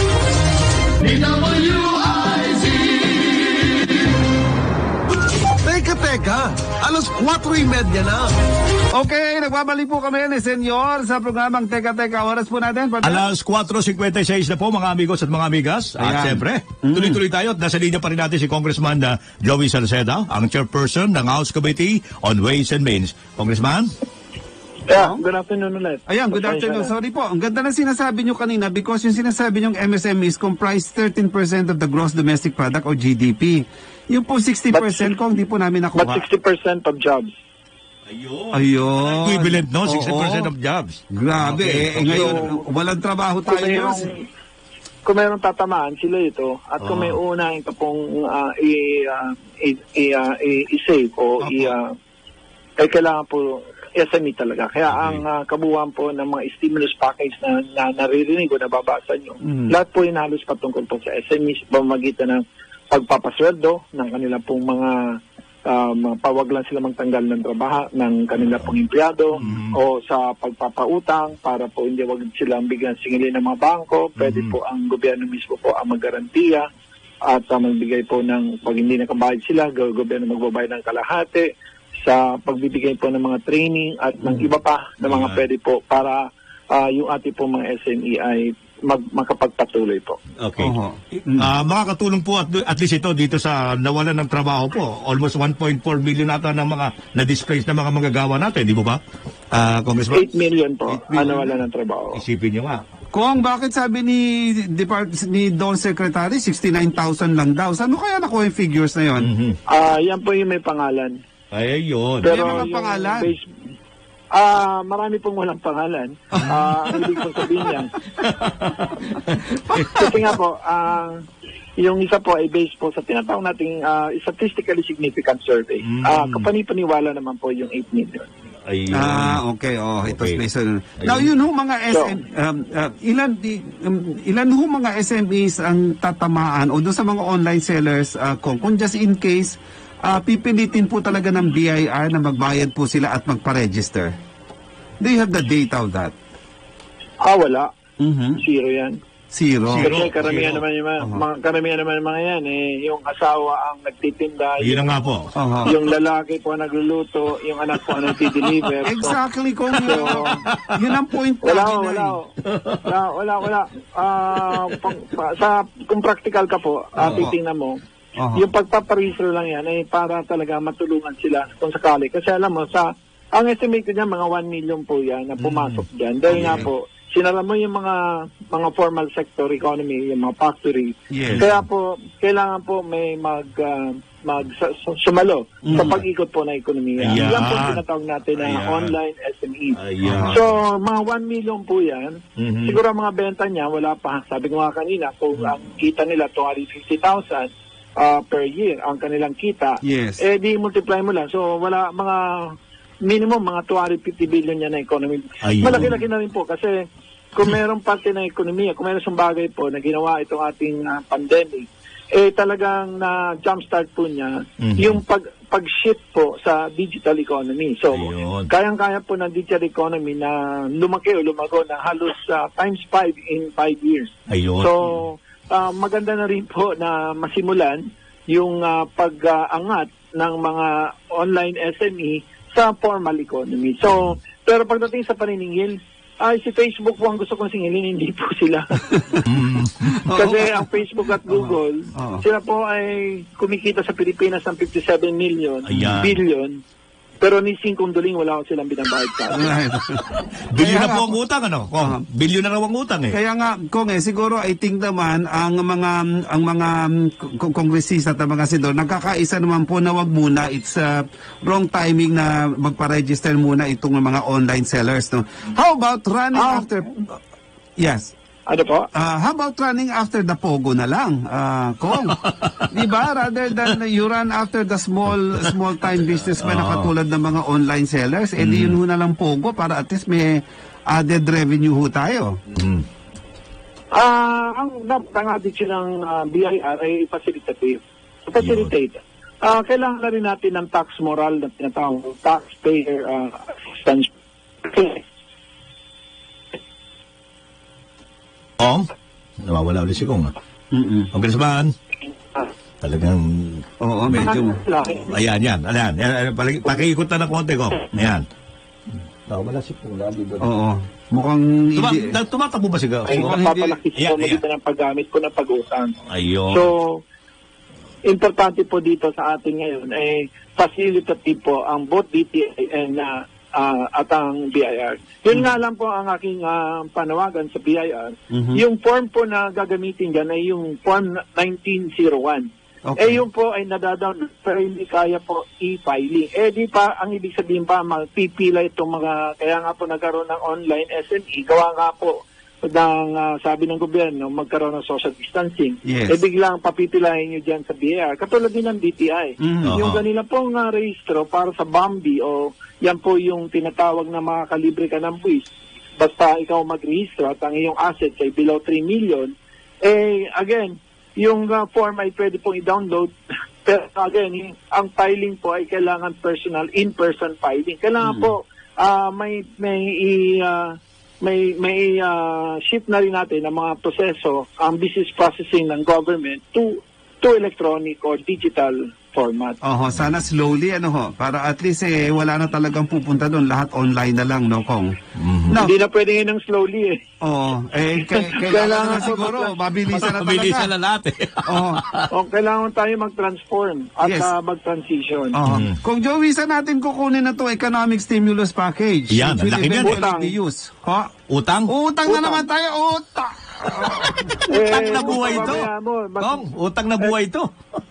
Teka, teka, alas kwatro y media na. Okay, nagbabalik po kami ni Senyor sa programang Teka Teka. Oras po natin. Pati- Alas four fifty-six na po mga amigos at mga amigas. At Ayan. siyempre, tuloy-tuloy tayo at nasa linya pa rin natin si Congressman na Joey Salceda, ang chairperson ng House Committee on Ways and Means. Congressman? Yeah, good afternoon ulit. Ayan, good Pasensya afternoon. na. Sorry po. Ang ganda na sinasabi nyo kanina because yung sinasabi nyong M S M Es comprise thirteen percent of the gross domestic product o G D P. Yung po sixty percent ko, hindi po namin But nakuha. sixty percent of jobs. Ayun. Ayun. Equivalent, no? sixty percent Oo. of jobs. Grabe. Okay. Eh, eh, ngayon, So, walang trabaho Kung tayo. mayroong, kung mayroong tatamaan sila ito at kung Oo. may unahin ka pong uh, i, uh, i, i, uh, i, i-save o i, uh, eh, kailangan po S M E talaga. Kaya Okay. ang uh, kabuuan po ng mga stimulus package na, na naririnig o nababasa nyo, Mm. lahat po yung halos patungkol po sa S M E sa pamamagitan ng pagpapasweldo ng kanila pong mga um, pawag lang sila magtanggal ng trabaho ng kanila pong empleyado Mm. o sa pagpapautang para po hindi wag silang bigyan singilin ng mga bangko. Pwede Mm. po ang gobyerno mismo po ang maggarantiya at uh, magbigay po ng pag hindi nakabayad sila, go- gobyerno magbabayad ng kalahati sa pagbibigay po ng mga training at ng iba pa na mga Ayan. pwede po para ah, yung ating po mga S M E ay mag makapagpatuloy po. Okay. Oho. Ah, makakatulong po at, at least ito dito sa nawalan ng trabaho po. Almost one point four million ata ng mga na-displaced na mga manggagawa natin, di ba ba? Ah, Congressman, eight million po eight million. ano wala ng trabaho. isipin nyo nga. Kung bakit sabi ni Depart ni Don Secretary sixty-nine thousand lang daw. Saan mo kaya nakuha yung figures na yon? Mhm. Ah, yan po yung may pangalan. Ay, ayun. Pero mga yung pangalan? base- Ah, marami pong walang pangalan. Ah, ang ibig kong sabihin yan. Kasi nga po, ah, yung isa po ay based po sa tinatawag nating ah, statistically significant survey. Mm. Ah, kapanipaniwala naman po yung eight million. Ayun. Ah, okay. Oh, ito Okay. based on. Ayun. Now, yun ho mga S So- M um, uh, ilan di, um, ilan ho mga S M Es ang tatamaan o doon sa mga online sellers uh, kung kung just in case uh, pipilitin po talaga ng B I R na magbayad po sila at magpa-register. Do you have the data of that? Ah, wala. Mhm. Zero yan. Zero. Zero. Kasi karamihan zero. naman yung mga, Uh-huh. mga karamihan naman yung mga yan eh, yung asawa ang nagtitinda, Yun na yung, nga po. Aha. yung lalaki po ang nagluluto, yung anak po ang nagdi-deliver. So, Exactly kung yun, yun ang point wala namin ho, na wala eh. ho. Wala, wala, wala. Ah, pang- pa- sa, kung practical ka po, ah, Oo. titingnan mo, Aha. yung pagpaparegister lang yan ay para talaga matulungan sila kung sakali. Kasi alam mo, sa ang estimate ko niya, mga one million po yan na pumasok dyan. Dahil nga Okay. po, sinara mo yung mga mga formal sector economy, yung mga factory. Yes. Kaya po, kailangan po may mag, ah, mag sa- sa- sumalo sa Mm. pag-ikot po ng ekonomiya. Ayan. Yan po ang tinatawag natin na Ayan. online S M E. Ayan. So, mga one million po yan. Mhm. Siguro ang mga benta niya, wala pa. Sabi ko nga kanina, kung ang kita nila two hundred fifty thousand uh, per year, ang kanilang kita, Yes. eh di multiply mo lang. So, wala mga minimum mga two hundred fifty billion yan na economy. Ayun. Malaki-laki na rin po kasi kung mayroong parte ng ekonomiya, kung mayroong isang bagay po na ginawa itong ating ah, pandemic, eh talagang na jumpstart po niya Mhm. yung pag pag-shift po sa digital economy. So, Ayun. kayang-kaya po ng digital economy na lumaki o lumago na halos ah, times five in five years. Ayun. So, ah, maganda na rin po na masimulan yung ah, pag-angat ng mga online S M E sa formal economy. So, pero pagdating sa paniningil, ay si Facebook po ang gusto kong singilin, hindi po sila. Mm. Kasi ang Facebook at Google, Oo. sila po ay kumikita sa Pilipinas ng fifty-seven million Ayan. billion. Pero ni Singkong Duling wala ko silang binabayad sa akin. Right. Bilyon Kaya na po nga ang utang, ano? Kung, Aha. bilyon na raw ang utang eh. Kaya nga, kung eh, siguro I think naman ang mga ang mga mm, k- kongresista at mga senador nagkakaisa naman po na wag muna, it's uh, wrong timing na magpa-register muna itong mga online sellers, no. How about running Ah. after Yes. Ano po? Uh, how about running after the pogo na lang, uh, Kong? Di ba? Rather than you run after the small small time businessman na Oo. katulad ng mga online sellers, eh di yun ho na lang pogo para at least may added revenue ho tayo. Mm. Ah, ang dapat ang attitude ng ah, B I R ay facilitative. Facilitate. Ah, kailangan na rin natin ng tax moral na tinatawag taxpayer ah, assistance. Kong? Nawawala ulit si Kong. ah. Mm-mm. Congressman, Ah, talagang... Oo, medyo. Ayan, yan. Ayan. Ayan. Paki- Pakiikot na ng konti, Kong. Ayan. Nawawala si Kong. Labi doon. Oo. Mukhang Tuma hindi. na- tumatakbo ba si Kong? Ay, Mukhang napapalaki hindi- sa Ayan, magitan ng paggamit ko ng pag-utang. Ayun. So, importante po dito sa atin ngayon ay facilitative po ang both D T I and uh, ah, at ang B I R. Yun nga lang po ang aking ah, panawagan sa B I R. Yung form po na gagamitin dyan ay yung Form nineteen oh one. Okay. Eh yung po ay nadadown pero hindi kaya po e-filing. Eh di pa, ang ibig sabihin pa, magpipila itong mga, kaya nga po nagkaroon ng online S M E, gawa nga po ng uh, sabi ng gobyerno, magkaroon ng social distancing. Yes. Eh biglang papipilahin nyo dyan sa B I R. Katulad din ng D T I. Mhm. Yung Aha. kanila pong uh, rehistro para sa Bambi o yan po yung tinatawag na makakalibre ka ng buwis. Basta ikaw magrehistro at ang iyong assets ay below three million, eh again, yung uh, form ay pwede pong i-download. Pero again, yung, ang filing po ay kailangan personal, in-person filing. Kailangan Mm. po ah, may may i, ah, may may ah, shift na rin natin ang mga proseso, ang business processing ng government to to electronic or digital format. Oho, sana slowly, ano ho, para at least eh, wala na talagang pupunta doon, lahat online na lang, no, Kong? No, Hindi na pwede ngayon ng slowly eh. oo, eh, kay, kailangan Kailangan na po siguro, mag- mabilisan na Mabilisan talaga. na lahat eh. Oo, O kailangan tayo mag-transform at Yes. ah, mag-transition. oo. Kung Joey, saan natin kukunin na to economic stimulus package? Yan, It will ang laki niyan. eventually Utang. be used. Ha? Utang? Utang na Utang. naman tayo, utang! Utang Eh, na buhay ito. mamaya mo, mas- Kong, utang na buhay ito.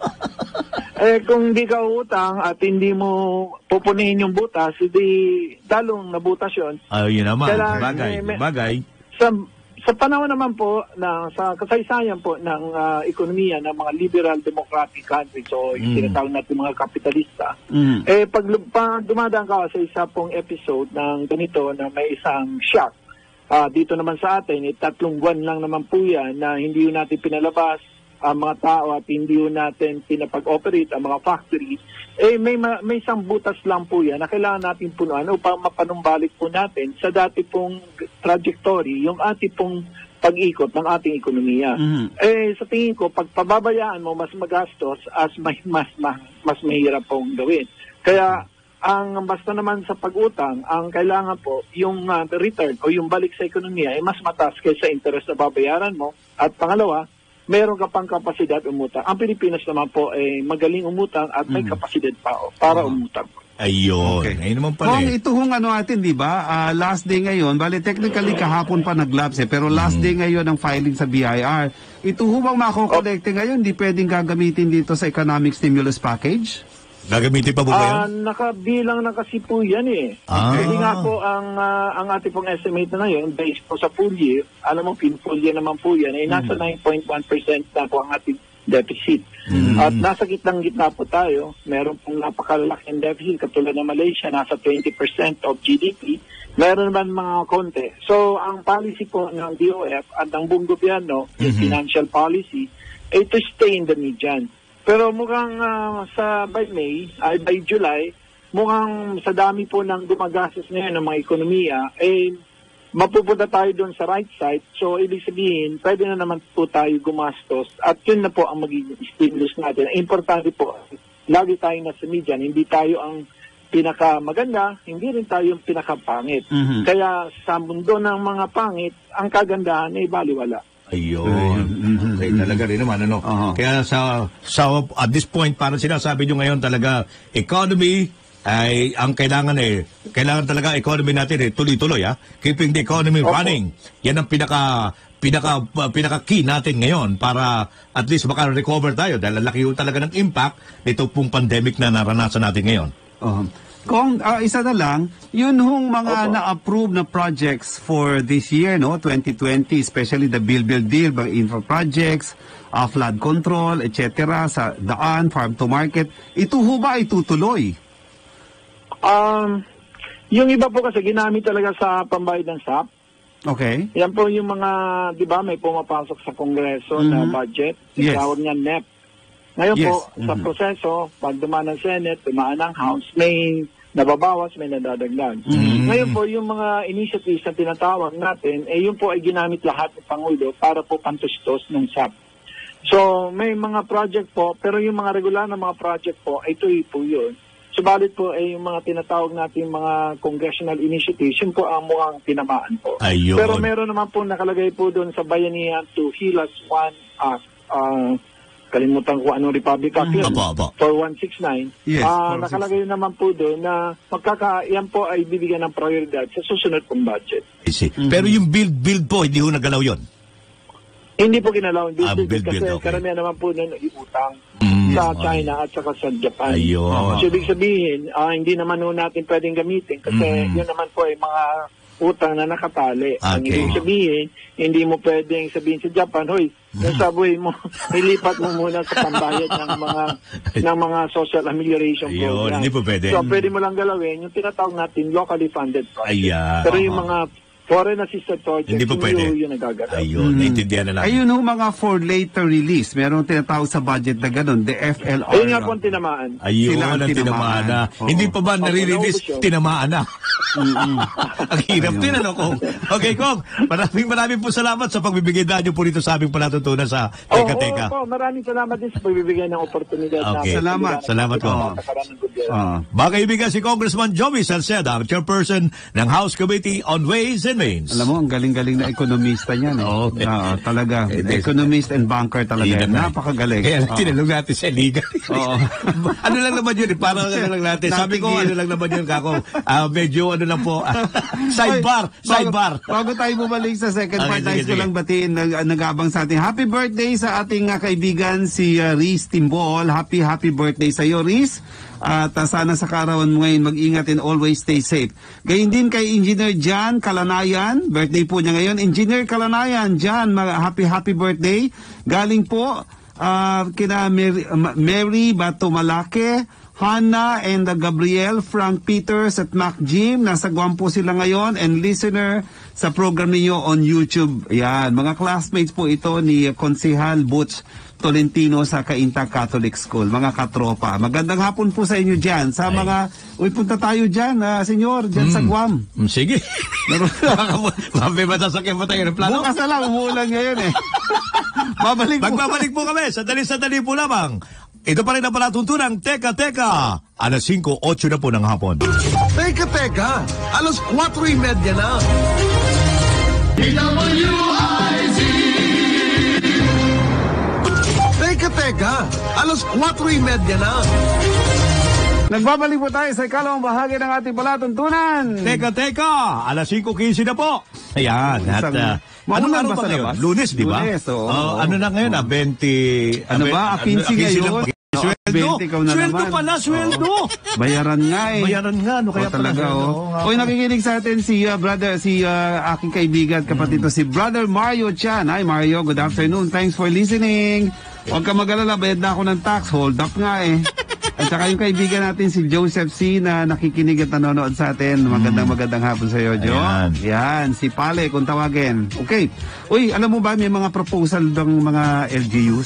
Eh, kung hindi ka utang at hindi mo pupunihin yung butas, hindi dalong nabutas yun. Ay, yun naman. Kailangan- Bagay, may- may- bagay. Sa, sa panahon naman po, na, sa kasaysayan po ng ah, ekonomiya ng mga liberal democratic countries o yung Mm. tinatawag natin mga kapitalista, Mm. eh pag, pag dumadaan ka sa isa pong episode ng ganito na may isang shock, ah, dito naman sa atin, eh, tatlong buwan lang naman po yan na hindi yun natin pinalabas ang mga tao at hindi yun natin pinapag-operate ang mga factory, eh may, ma- may isang butas lang po yan na kailangan natin punuan upang mapanumbalik po natin sa dati pong trajectory, yung ating pong pag-ikot ng ating ekonomiya. Mhm. Eh sa tingin ko, pag pababayaan mo, mas magastos as may, mas, mas, mas mahirap pong gawin. Kaya ang basta naman sa pag-utang, ang kailangan po, yung uh, return o yung balik sa ekonomiya ay mas mataas kaysa interest na babayaran mo. At pangalawa, meron ka pang kapasidad umutang. Ang Pilipinas naman po ay magaling umutang at may kapasidad pa o, para umutang. Ayun. Okay. Ayun naman pala Kung eh. ito hong ano natin, di ba? Ah, last day ngayon, bali technically kahapon pa nag-lapse eh, pero last day ngayon ang filing sa B I R. Ito ho bang makokolekte ngayon, di pwedeng gagamitin dito sa economic stimulus package? Gagamitin pa po ba Ah, yun? nakabilang na kasi po yan eh. Ah. Hindi nga po ang ah, ang ating pong estimate na ngayon, based po sa full year, alam mo, full year naman po yan, ay nasa nine point one percent na po ang ating deficit. At nasa gitnang-gitna po tayo, meron pong napakalaking deficit, katulad ng Malaysia, nasa twenty percent of G D P. Meron naman mga konti. So, ang policy po ng D O F at ng buong gobyerno, yung financial policy, ay to stay in the median. Pero mukhang ah, sa by May, ay by July, mukhang sa dami po ng gumagastos ngayon ng mga ekonomiya, eh mapupunta tayo doon sa right side. So, ibig sabihin, pwede na naman po tayo gumastos at yun na po ang magiging stimulus natin. Importante po, lagi tayo nasa median, hindi tayo ang pinakamaganda, hindi rin tayo yung pinakapangit. Mhm. Kaya sa mundo ng mga pangit, ang kagandahan ay baliwala. Ayun. Okay, talaga rin naman, ano. Aha. Kaya sa, sa, at this point, parang sinasabi nyo ngayon talaga, economy ay ang kailangan eh, kailangan talaga economy natin eh, tuloy-tuloy ah. Keeping the economy Opo. running. Yan ang pinaka, pinaka, pinaka key natin ngayon para at least maka-recover tayo dahil laki yung talaga ng impact nito pong pandemic na naranasan natin ngayon. Oh. Kung ah, isa na lang, yun hong mga Opo. na-approve na projects for this year, no, twenty twenty, especially the Build Build Deal, mga infra projects, uh, flood control, et cetera, sa daan, farm to market, ito ho ba ay tutuloy? Um, yung iba po kasi ginamit talaga sa pambayad ng S A P. Okay? Yan po yung mga, di ba, may pumapasok sa Kongreso na Mhm. budget. Yes. Tawag niya N E P. Ngayon Yes. po, sa Mhm. proseso, pag dumaan ng Senate, dumaan ng House, may nababawas, may nadadagdag. Mhm. Ngayon po, yung mga initiatives na tinatawag natin, eh yun po ay ginamit lahat ng Pangulo para po pantustos ng S A P. So, may mga project po, pero yung mga regular na mga project po, ay tuloy po yun. Subalit po ay yung mga tinatawag natin mga congressional initiatives, yun po ang mukhang tinamaan po. Ayun. Pero meron naman po nakalagay po doon sa bayanihan to heal us one act. Uh, kalimutan ko anong Republic Act yun, Apo, apo. four one six nine, Yes, ah, four one six. nakalagay naman po doon na magkaka, yan po ay bibigyan ng prioridad sa susunod pong budget. I see. Pero yung build, build po, hindi ho nagalaw yun. Hindi po ginalaw, Ah, kasi build, build, okay. karamihan naman po na nag-iutang Mm, sa okay. China at saka sa Japan. Ayun. So, ibig sabihin, ah, hindi naman po natin pwedeng gamitin kasi Mhm. yun naman po ay mga utang na nakatali. Ang Okay. ibig sabihin, hindi mo pwedeng sabihin sa Japan, hoy, yung sabuhay mo, nilipat mo muna sa pambayad ng mga ng mga social amelioration Ayun, program. hindi po pwede. So, pwede mo lang galawin yung tinatawag natin locally funded project. Ayan. Pero yung mga foreign assisted projects, Hindi po pwede. yun, yun nagagalaw. Ayun, naintindihan na lang. Ayun ho, mga for later release. Meron tinatawag sa budget na ganun, the F L R. Ayun nga po ang tinamaan. Ayun, Sila ang ang tinamaan tinamaan. na. Oo. Hindi pa ba Opo, nare-release? naubos yun. Tinamaan na. Ang hirap din, ano, Kong? Okay, Kong, maraming maraming po salamat sa pagbibigay dadyo po rito sa aming panatutunan sa Teka Teka. Oo, maraming salamat din sa pagbibigay ng oportunidad. Okay. na Salamat. Salamat po. Sa nakaraan ng gobyerno. Ah. Mga kaibigan, si Congressman Joey Salceda, ang chairperson ng House Committee on Ways and Means. Alam mo, ang galing-galing na ekonomista niyan. Eh. Oo. Oo, talaga. Eh, Economist and banker talaga. Hindi yan. na- Napakagaling. Kaya Oo. tinanong natin sa liga. Oo. Ano lang naman yun, eh, parang ano lang natin. Sabi ko, ano lang naman yun, kako. Ah, medyo ano lang po, sidebar, Oy, sidebar. Bago, bago tayo bumalik sa second Okay, part, sige, nais ko sige. lang batiin, nag, nag-abang sa ating happy birthday sa ating uh, kaibigan si uh, Riz Timbol. Happy, happy birthday sa iyo, Riz. At uh, sana sa kaarawan mo ngayon, mag-ingat and always stay safe. Gayun din kay Engineer John Kalanayan. Birthday po niya ngayon. Engineer Kalanayan, John, mag- happy, happy birthday. Galing po uh, kina Mary, uh, Mary Batumalake, Hannah and uh, Gabriel, Frank Peters at Mac Jim. Nasa Guam po sila ngayon and listener sa program niyo on YouTube. Yan, mga classmates po ito ni uh, Konsehal Butch Tolentino sa Cainta Catholic School. Mga katropa. Magandang hapon po sa inyo dyan. Sa Ay. mga, uy, punta tayo dyan, uh, senyor, dyan sa Guam. Mm, sige. Mabay matasakyan mo tayo ng plano. Bukas na lang, umuulan ngayon eh. Babalik po. Magbabalik po kami. Sandali-sandali po lamang. Ito pa rin ang palatuntunang Teka Teka. Alas singko, otso na po ng hapon. Teka, teka, alas kwatro y media na. Teka, teka, alas kwatro y media na. Nagbabalik po tayo sa ikalawang bahagi ng ating palatuntunan. Teka Teka. Alas singko quince na po. Ayan. At, Isang- uh, Maulan anong araw ba sa ngayon? labas? Lunes, di ba? Lunes, oo. Oh, ano na ngayon? Ah, twenty... Ano ba? ah, quince ah, quince ngayon? na- Sweldo. twenty ikaw na Sweldo naman. pala, sweldo. Bayaran nga eh. Bayaran nga, no? Kaya O, talaga, pala, oh. oo nga. Oy, nakikinig sa atin si uh, brother, si uh, aking kaibigan, kapatid to, si brother Mario Chan. Hi Mario, good afternoon. Thanks for listening. Huwag ka mag-alala, bayad na ako ng tax. Hold up nga eh. At saka yung kaibigan natin si Joseph C. na nakikinig at nanonood sa atin. Magandang magandang hapon sa iyo, Jo. Ayan. Yan, si Pale kung tawagin. Okay. Uy, alam mo ba may mga proposal ng mga L G Us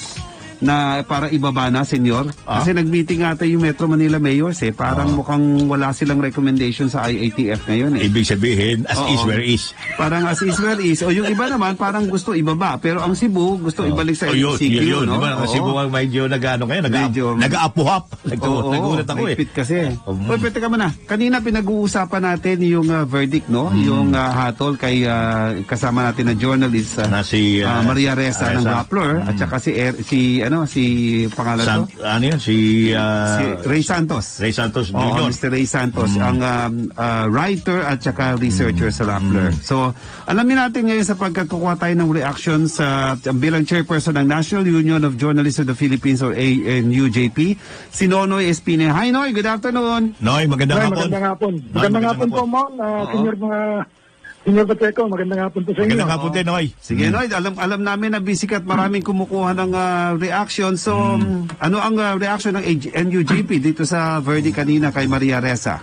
na para ibaba na, senyor? Ah? Kasi nag-meeting ata yung Metro Manila Mayors eh. Parang mukhang wala silang recommendation sa I A T F ngayon eh. Ibig sabihin, as Oo. is where is. Parang as is where is. O yung iba naman, parang gusto ibaba. Pero ang Cebu, gusto ibalik sa Oh, yun, L C Q. yun, yun. no? Di ba? Kasi Oo. mukhang medyo nag-ano kayo, Medyo- nag-aapuhap. Oo, Nagulat ako eh. mahigpit kasi. Um, Uy, pwede ka muna. Kanina pinag-uusapan natin yung uh, verdict, no? Hmm. Yung uh, hatol kay uh, kasama natin na journalist uh, Na si, uh, uh, Maria Ressa ng Ressa. Rappler at saka si er, si ano si pangalan San, to? ano yun? Si, uh, Si Ray Santos. Ray Santos Oo, Junior Mister Ray Santos, Mm. ang um, uh, writer at saka researcher sa Rappler. So, alamin natin ngayon sapagkat kukuha tayo ng reaction sa uh, bilang chairperson ng National Union of Journalists of the Philippines or A N U J P, si Nonoy Espine. Hi Noy, good afternoon. Noy, magandang Ay, hapon. magandang hapon. Noy, Magandang hapon po, hapon. Mon. Uh, senior mga senior Pacheco, magandang hapon po sa inyo. Magandang hapon din, Noy. Sige Noy, alam alam namin na busy ka at maraming kumukuha ng uh, reaction. So, um, ano ang uh, reaction ng N U J P dito sa verdict kanina kay Maria Ressa?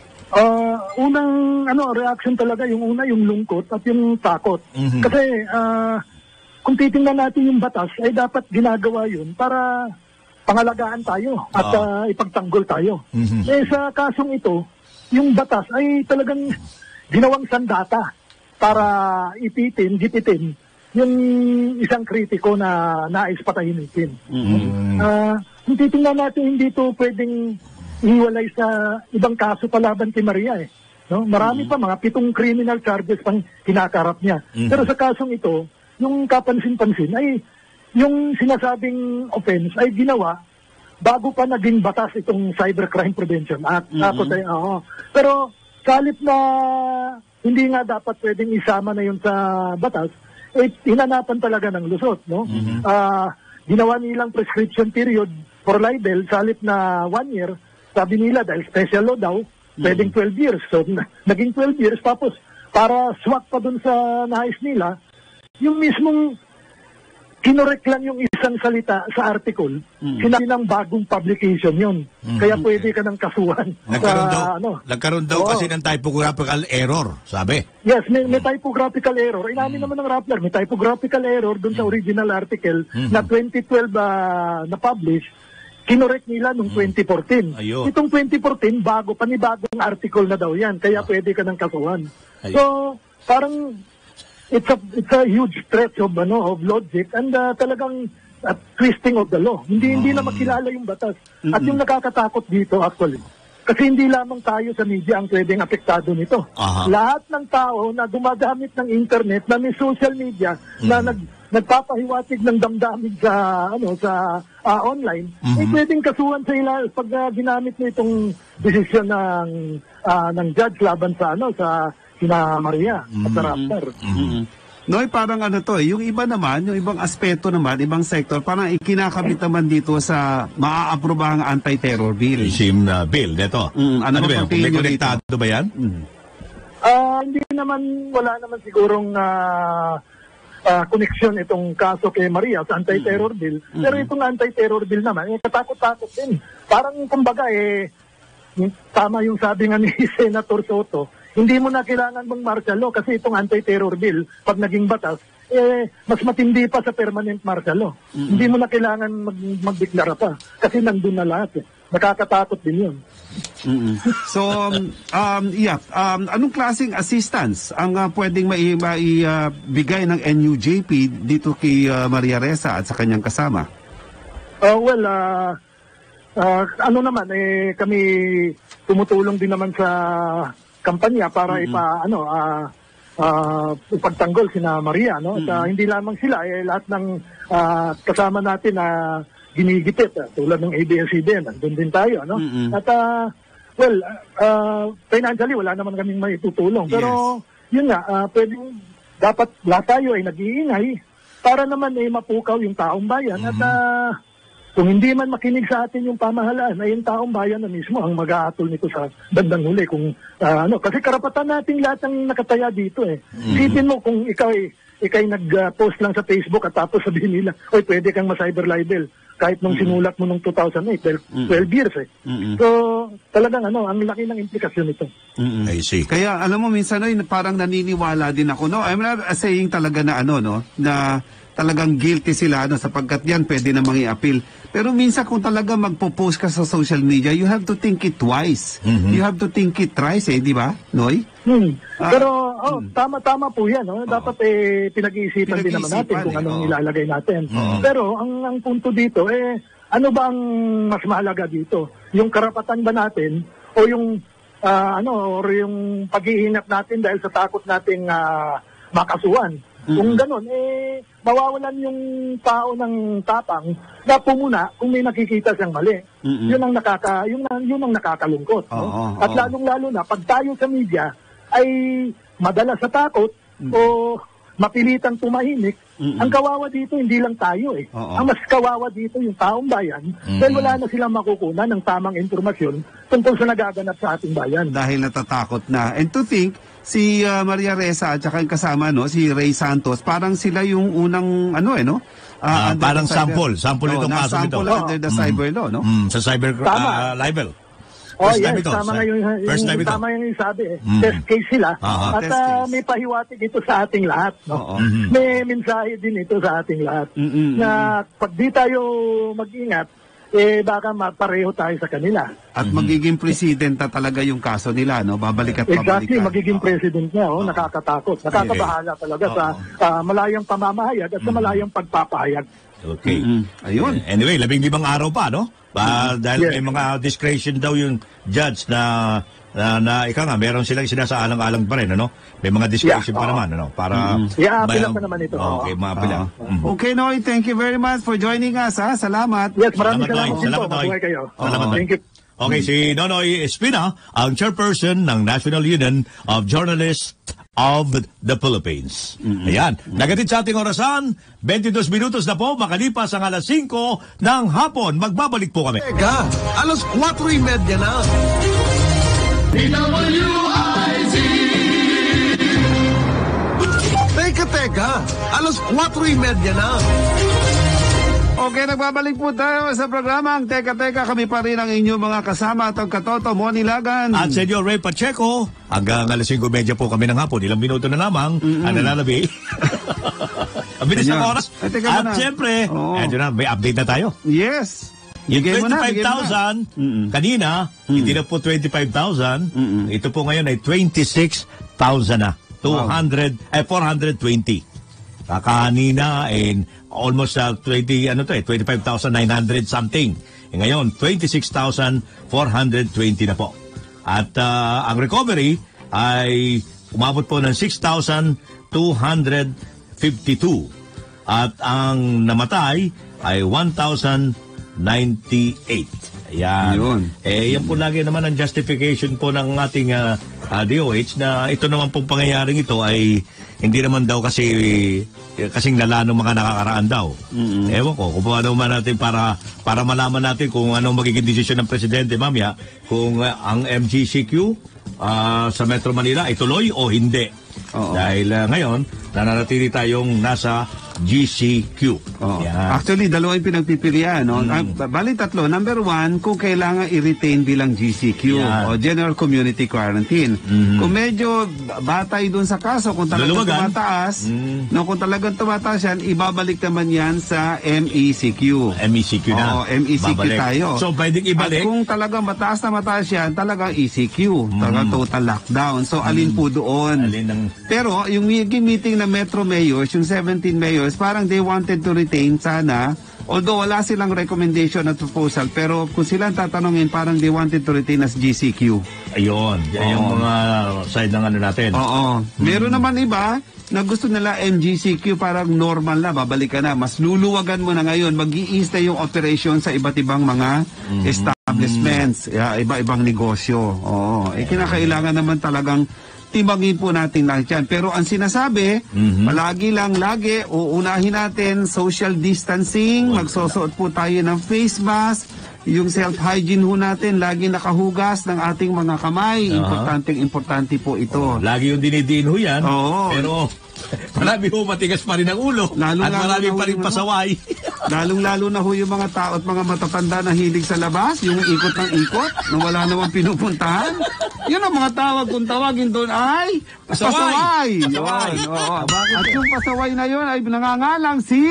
Uh, unang ano reaction talaga, yung una yung lungkot at yung takot. Mhm. Kasi uh, kung titingnan natin yung batas, ay dapat ginagawa yun para pangalagaan tayo at Ah. uh, ipagtanggol tayo. Mhm. Eh sa kasong ito, yung batas ay talagang ginawang sandata para ipitin, gipitin yung isang kritiko na nais patahimikin. Mm. Ah, kung titingnan natin, hindi ito pwedeng ihiwalay sa ibang kaso palaban kay Maria eh. No? Marami pa, mga pitong criminal charges pang kinakarap niya. Mhm. Pero sa kasong ito, yung kapansin-pansin ay yung sinasabing offense ay ginawa bago pa naging batas itong Cybercrime Prevention Act. Mm-hmm. Tapos ay, oo. Pero sa halip na hindi nga dapat pwedeng isama na yun sa batas, eh, hinanapan talaga ng lusot, no? Mhm. Ah, ginawa nilang prescription period for libel sa halip na one year. Sabi nila dahil special law daw, pwedeng twelve years. So, na- naging twelve years. Tapos, para swak pa dun sa nais nila, yung mismong kinorek lang yung isang salita sa article, sinabi ng bagong publication yun. Mm. Kaya pwede ka ng kasuhan. Nagkaroon sa, daw, ano, nagkaroon daw Oo. kasi ng typographical error, sabi. Yes, may, may typographical error. Inamin naman ng Rappler, may typographical error dun sa original article na twenty twelve uh, na-publish, kinorek nila noong twenty fourteen. Ayun. Itong twenty fourteen, bago, panibagong article na daw yan, kaya pwede ka ng kasuhan. Ayun. So, parang it's a it's a huge stretch of ano of logic and uh, talagang uh, twisting of the law. Hindi hindi na makilala yung batas. At yung nakakatakot dito actually, kasi hindi lamang tayo sa media ang pwedeng apektado nito. Aha. Lahat ng tao na gumagamit ng internet, na may social media, na nag nagpapahiwatig ng damdamin sa ano sa ah, online, eh pwedeng kasuhan sa ila pag ah, ginamit na itong desisyon ng ah, ng judge laban sa ano sa sina Maria at sa Raptor. Mm-hmm. Noy, parang ano to eh, yung iba naman, yung ibang aspeto naman, ibang sector, parang ikinakabit naman dito sa maaaprobahang anti-terror bill. Sim na bill, neto. Mm, ano ano ba ba yan? ang tingin May nyo konektado ba yan? Ah, hindi naman, wala naman sigurong ah, ah, connection itong kaso kay Maria sa anti-terror bill. Pero itong anti-terror bill naman, eh, katakot-takot din. Parang kumbaga eh, yung- tama yung sabi nga ni Senator Soto, hindi mo na kailangan mong martial law kasi itong anti-terror bill, pag naging batas, eh, mas matindi pa sa permanent martial law. Hindi mo na kailangan mag magdeklara pa kasi nandun na lahat. Eh. Nakakatakot din yun. Mm-mm. So, um, um, yeah, um, anong klaseng assistance ang uh, pwedeng mai- maibigay ng N U J P dito kay uh, Maria Ressa at sa kanyang kasama? Uh, well, ah, ah, ano naman, eh, kami tumutulong din naman sa kampanya para ipa, ano, ah, ah, ipagtanggol sina Maria, no? At ah, hindi lamang sila, eh, lahat ng ah, kasama natin na ginigipit, ah, tulad ng A B S C B N, nandun din tayo, no? Mm-mm. At, ah, well, ah, financially, wala naman kaming maitutulong. Pero, yun nga, ah, pwedeng, dapat lahat tayo ay nag-iingay para naman ay mapukaw yung taong bayan. At, ah, kung hindi man makinig sa atin yung pamahalaan, ay yung taong bayan na mismo ang mag-aatol nito sa bandang huli. Kung, ah, ano, kasi karapatan nating lahat ang nakataya dito eh. Isipin mo kung ikaw ay, ikaw ay nag-post lang sa Facebook at tapos sabihin nila, oy, pwede kang ma-cyber libel. Kahit nung sinulat mo nung two thousand eight, dahil twelve years eh. So, talagang ano, ang laki ng implikasyon nito. Mm-mm. I see. Kaya alam mo minsan Noy, parang naniniwala din ako, no? I'm not saying talaga na ano, no, na talagang guilty sila ano sapagkat yan pwede namang i-appeal. Pero minsan kung talaga magpo-post ka sa social media, you have to think it twice. You have to think it thrice, eh, di ba, Noy? Hmm. Ah, Pero oh, tama-tama po yan. Oh. Dapat eh, pinag-iisipan din naman natin Pinag-iisipan kung eh, anong oo. ilalagay natin. Pero ang, ang punto dito, eh, ano ba ang mas mahalaga dito? Yung karapatan ba natin o yung ah, ano or yung pag-iingat natin dahil sa takot nating ah, makasuhan? Kung ganun, eh, mawawalan yung tao ng tapang na pumuna kung may nakikita siyang mali. Yun ang nakaka, yun ang, yun ang nakakalungkot. no? Oo, At oo. lalong-lalo na, pag tayo sa media ay madala sa takot o mapilitang tumahimik, ang kawawa dito hindi lang tayo eh. Oo. Ang mas kawawa dito yung taong bayan dahil wala na silang makukunan ng tamang impormasyon tungkol sa nagaganap sa ating bayan. Dahil natatakot na. And to think, si uh, Maria Ressa at saka yung kasama, no, si Ray Santos, parang sila yung unang, ano eh, no? Ah, under parang the cyber- sample. Sample Oo, itong na kaso nito. sample under the cyber law, no? Mm, sa cyber Tama. ah, libel. Oh, First time yes, ito. tama Sa- nga yung, First yung, time ito. tama yung sabi eh. Mm. Test case sila. Aha. At Test ah, case. may pahiwatig ito sa ating lahat. No? Oo. Mhm. May mensahe din ito sa ating lahat. Mm-mm. Na pag di tayo mag-ingat, eh baka mapareho tayo sa kanila. At magiging president na talaga yung kaso nila, no? Babalik at Exactly, babalikan. magiging Oo. president niya. Oh, nakakatakot. Nakakabahala talaga sa ah, malayang pamamahayag at sa malayang pagpapahayag. Okay. Mm-mm. Ayun. Anyway, labing limang araw pa, no? Ba, dahil Yes. may mga discretion daw yung judge na na, na ika nga, meron silang sinasaalang-alang pa rin, ano? May mga discussion Yeah, pa oo. naman, ano? Para... Yeah, may- appeal pa naman ito. Okay, maapila. Ah. Okay, Noy, thank you very much for joining us, ha? Salamat. Yes, maraming Salamat, salamat Noy. din po. Salamat, Noy. Mabuhay kayo. Salamat, Noy. Thank you. Okay, si Nonoy Espina, ang chairperson ng National Union of Journalists of the Philippines. Ayan, nagatid sa ating orasan, twenty-two minutos na po, makalipas ang alas singko ng hapon. Magbabalik po kami. Teka, alas kwatro y media na. Teka, teka, alas kwatro y media na. Okay, nagbabalik po tayo sa programang Teka Teka. Kami pa rin ang inyong mga kasama at ang katoto, Moni Lagan. At Senyor Ray Pacheco, hanggang alas singko medya po kami ng hapon. Ilang minuto na lamang ang nalalabi. Ang bilis ng Ganyan. oras. Ay, teka At muna. siyempre, Oo. eto na, may update na tayo. Yes. Yung Bigay mo na, twenty-five bigay mo na. thousand, Mm-mm. kanina, hindi na po twenty-five thousand. Ito po ngayon ay twenty-six thousand na. two hundred, ay four hundred twenty. Kakanina, and almost uh, twenty, ano to eh, twenty-five thousand nine hundred something. E ngayon, twenty-six thousand four hundred twenty na po. At uh, ang recovery ay umabot po ng six thousand two hundred fifty-two. At ang namatay ay one thousand ninety-eight. Ayan. Yun. Eh, yan po lagi naman ang justification po ng ating uh, uh, D O H na ito naman pong pangyayaring ito ay hindi naman daw kasi eh, kasing lala ng mga nakakaraan daw. Ewan ko, kung paano man natin para para malaman natin kung anong magiging desisyon ng Presidente mamaya kung uh, ang M G C Q uh, sa Metro Manila ay tuloy o hindi. Oo. Dahil uh, ngayon, nananatili tayong nasa G C Q. Oh. Yan. Actually, dalawa yung pinagpipilian. No? Ah, bali tatlo. Number one, kung kailangan i-retain bilang G C Q Yan. o General Community Quarantine. Kung medyo batay dun sa kaso, kung talagang Luluwagan. tumataas, Mm. no, kung talagang tumataas yan, ibabalik naman yan sa M E C Q. M E C Q na. Oo, M E C Q Babalik. tayo. So, pwedeng ibalik. At kung talagang mataas na mataas yan, talagang E C Q. Talagang total lockdown. So, alin po doon? Alin ng... Pero yung meeting meeting ng Metro Mayors, yung seventeen mayors, parang they wanted to retain sana, although wala silang recommendation at proposal, pero kung silang tatanungin, parang they wanted to retain as G C Q. Ayun. Yan yung Oo. mga side ng ano natin. Oo. Meron naman iba na gusto nila M G C Q parang normal na, babalik ka na. Mas luluwagan mo na ngayon, mag-i-ease na yung operation sa iba't ibang mga establishments, yeah, iba-ibang negosyo. Oo. Eh, kinakailangan naman talagang timbangin po natin lahat yan. Pero ang sinasabi, palagi lang, lagi, uunahin natin social distancing, magsusuot po tayo ng face mask, yung self-hygiene ho natin, lagi nakahugas ng ating mga kamay. Importanteng importante po ito. Lagi yung dinidiin ho yan. Oo. Pero marami ho matigas pa rin ang ulo. Lalo at nga marami na ho pa rin yung ano. pasaway. Lalong-lalo na ho yung mga tao at mga matatanda na hilig sa labas, yung ikot ng ikot, na wala namang pinupuntahan. Yun ang mga tawag, kung tawagin doon ay Pasaway. pasaway. Pasaway. Yun, oo. At yung pasaway na yun ay nangangalang si...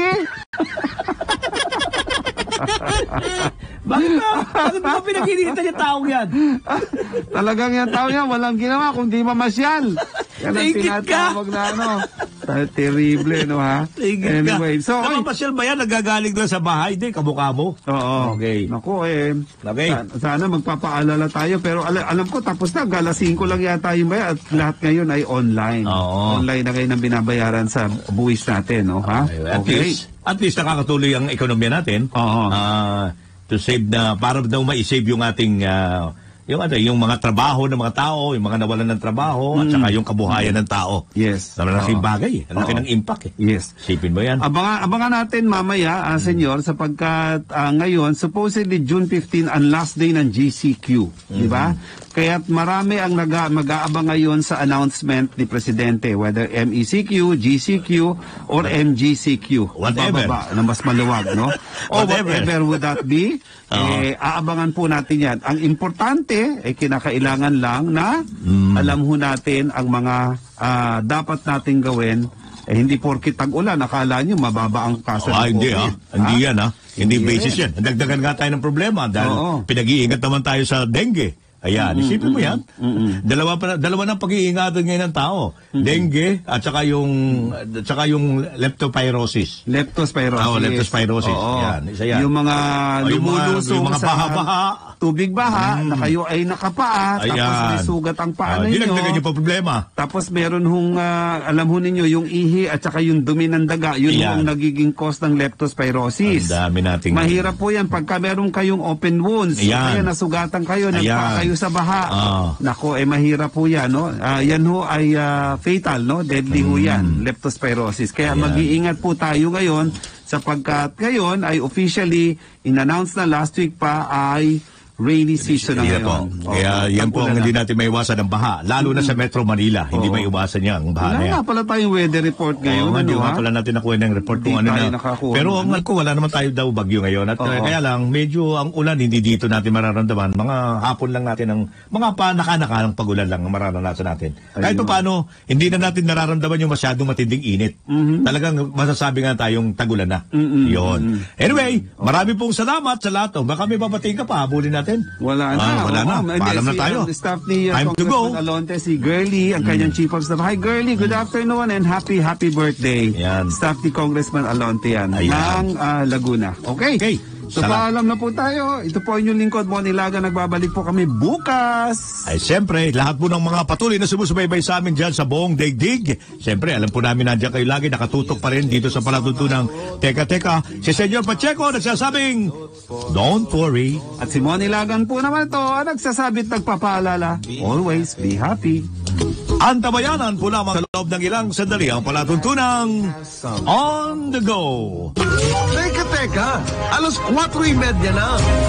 Bakit ba? Bakit ba pinagkinitan yung taong yan? Talagang yung tao yan, walang ginawa kundi mamasyal. Yan ang Naingit ka. tinatawag na ano. Ta- Terrible, no ha? Tingin ka. Anyway, so... ay, Nakapasyal ba yan? Nagagaling lang sa bahay? Hindi, kamukha mo. Oo. Okay. Naku eh. Okay. Sa- sana magpapaalala tayo pero al- alam ko tapos na galas singko lang yata yung bayad at lahat ngayon ay online. Oo. Online na ngayon ang binabayaran sa buwis natin, no ha? At least, at least nakakatuloy ang ekonomiya natin. Oo. Ah, to save na, para daw ma-save yung ating, ah, yung, ano, yung mga trabaho ng mga tao, yung mga nawalan ng trabaho, at saka yung kabuhayan ng tao. Yes. Sa malaking Oo. bagay eh. Ang laki Oo. ng impact eh. Yes. Sipin mo yan. Abangan, abangan natin mamaya, ah, senyor, sapagkat ah, ngayon, supposedly June fifteenth ang last day ng G C Q. Di ba? Kaya't marami ang naga, mag-aabang ngayon sa announcement ni Presidente, whether M E C Q, G C Q, or M G C Q. Whatever. Bababa na mas maluwag, no? O Whatever. whatever would that be, eh, aabangan po natin yan. Ang importante, eh, kinakailangan lang na alam ho natin ang mga ah, dapat nating gawin. Eh, hindi porkit tag-ulan, akala nyo mababa ang kaso Ah, ng hindi COVID. ha. Hindi Ha? yan ha. Hindi Hindi basis rin. yan. Dagdagan nga tayo ng problema dahil Oo. pinag-iingat naman tayo sa dengue. Ayan, isipin mo yan. Dalawa pa, dalawa ng pag-iingatan ngayon ng tao. Dengue at saka yung at saka yung leptospirosis. Leptospirosis. Oo, leptospirosis. Oo. Yan, isa yan. Yung mga O, yung mga- lumulusong yung mga sa baha-baha. tubig baha, na kayo ay nakapaa, tapos Ayan. may sugat ang paa Ah, ninyo. dinagdagan niyo pa problema. Tapos meron hong, ah, alam ho ninyo, yung ihi at saka yung dumi ng daga, yun Ayan. ho ang nagiging cause ng leptospirosis. Ang dami nating... Mahirap po yan pagka meron kayong open wounds. Ayan. Kaya nasugatan kayo, Ayan. nagpa kayo sa baha. Ah. Nako, eh mahirap po yan, no? Ah, yan ho ay ah, fatal, no? Deadly ho yan, leptospirosis. Kaya Hmm. Ayan. mag-iingat po tayo ngayon sapagkat ngayon ay officially in-announce na last week pa ay rainy season na Yan po. ngayon. Kaya Oo, yan po ang tag-ulan hindi na. natin may iwasan ng baha. Lalo na sa Metro Manila. Hindi Oo. may iwasan niya ang baha Wala na yan. nga pala tayong weather report ngayon, Oo, ano hindi nga ha? pala natin nakuha ng report kung Hindi ano tayo na. nakakuha Pero ng ang ano. ko, wala naman tayo daw bagyo ngayon. At Oo. uh, kaya lang, medyo ang ulan hindi dito natin mararamdaman. Mga hapon lang natin ang mga panaka-naka ng pagulan lang ang mararanasan natin. Kahit Ayun. pa paano, hindi na natin nararamdaman yung masyadong matinding init. Talagang masasabi nga tayong tagulan na. Mhm. Yun. Anyway, marami pong salamat sa lahat. Oh. Baka may babatiin ka pa, habulin natin. Wala na. Ah, wala Oo, na. hindi, Paalam na si, tayo. um, staff ni uh, Time to go. Congressman Alonte, si Girlie, ang kanyang chief of staff. Hi Girlie, good afternoon and happy, happy birthday. Yan. Staff ni Congressman Alonte yan, Ayan. ng uh, Laguna. Okay. Okay. So Salamat. paalam na po tayo. Ito po inyong lingkod, Moni Laga. Nagbabalik po kami bukas. Ay, siyempre, lahat po ng mga patuloy na sumusubaybay sa amin dyan sa buong daigdig. Siyempre, alam po namin nandiyan kayo lagi nakatutok pa rin dito sa palatuntunang Teka Teka. Si Senyor Pacheco nagsasabing, don't worry. At si Moni Lagan po naman ito, ang nagsasabit nagpapaalala. Always be happy. Ang tabayanan po lamang sa loob ng ilang sandali ang palatuntunang On the Go. Teka, teka, alas kwatro y media na.